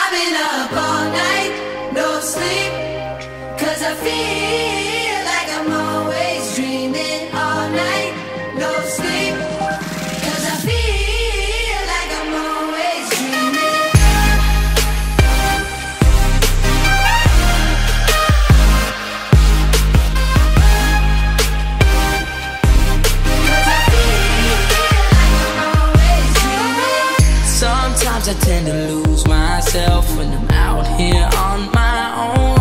I've been up all night, no sleep, 'cause I feel like I'm always dreaming all night, no sleep, 'cause I feel like I'm always dreaming. Sometimes I tend to lose myself when I'm out here on my own.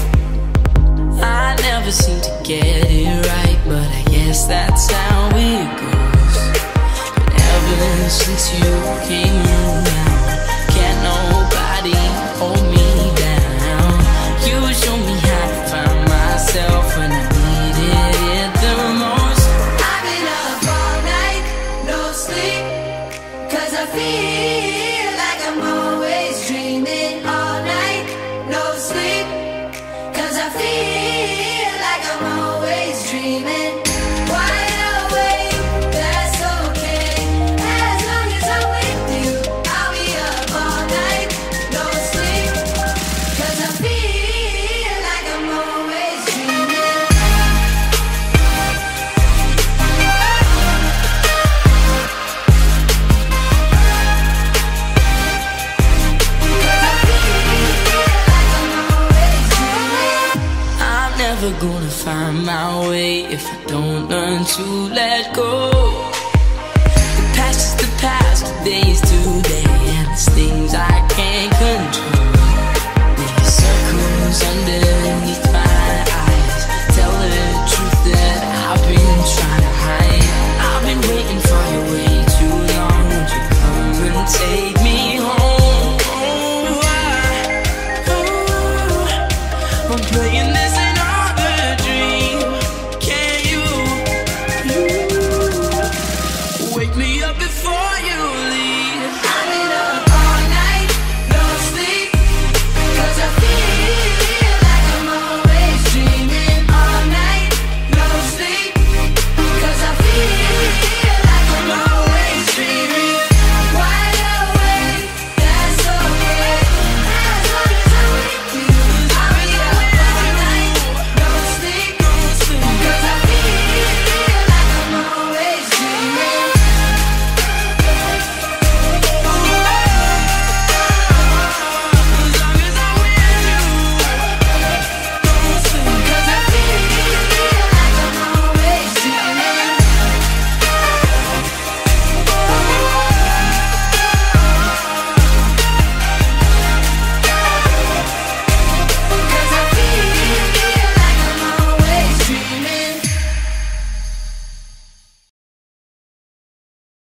I never seem to get it right, but I guess that's how it goes. But ever since you came around, can't nobody hold me down. You show me how to find myself when I needed it the most. I've been up all night, no sleep, 'cause I feel like I'm always dreaming all night, no sleep, 'cause I feel like I'm always dreaming. Wide awake, that's okay, as long as I'm with you. I'll be up all night, no sleep, 'cause I feel like I'm always dreaming. I'm never gonna find my way if I don't learn to let go. The past is the past, today is today, and there's things I